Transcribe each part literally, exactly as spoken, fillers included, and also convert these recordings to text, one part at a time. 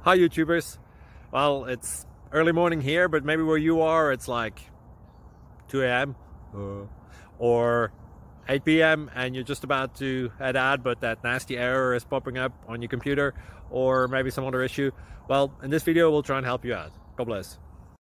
Hi YouTubers. Well, it's early morning here, but maybe where you are it's like two A M uh, or eight P M and you're just about to head out, but that nasty error is popping up on your computer, or maybe some other issue. Well, in this video we'll try and help you out. God bless.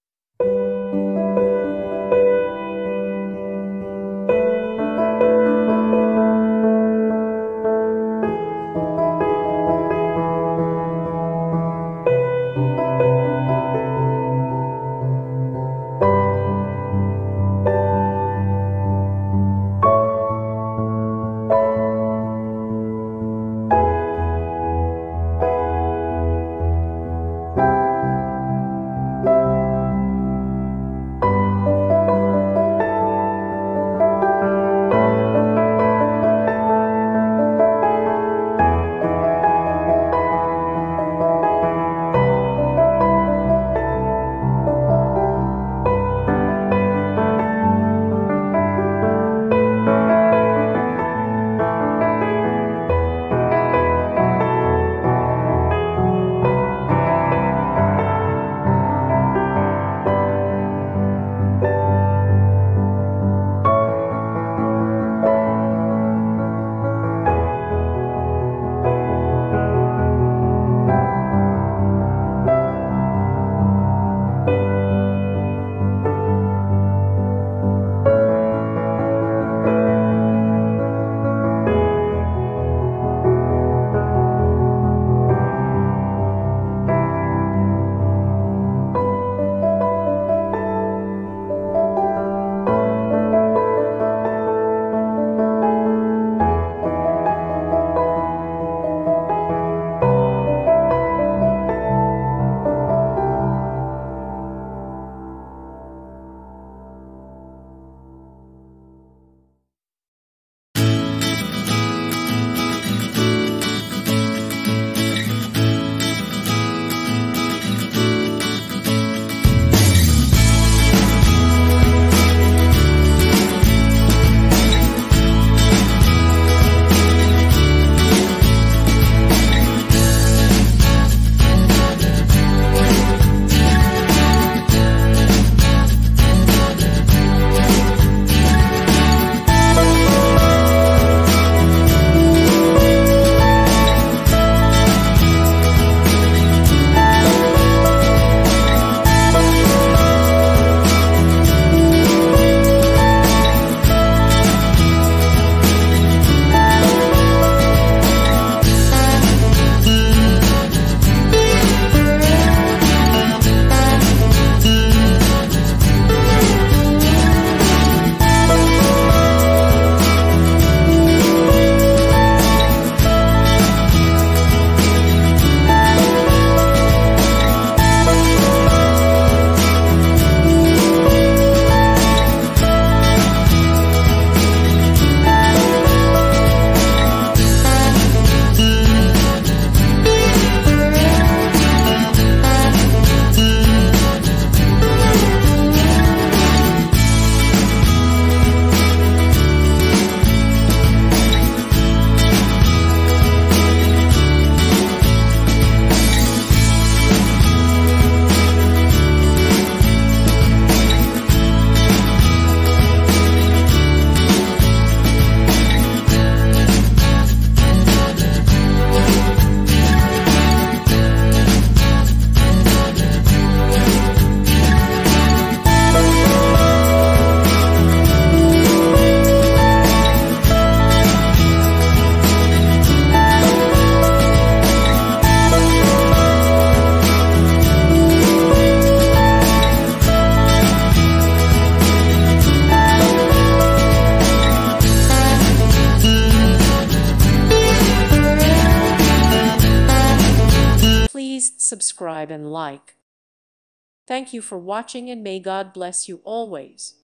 Please subscribe and like. Thank you for watching, and may God bless you always.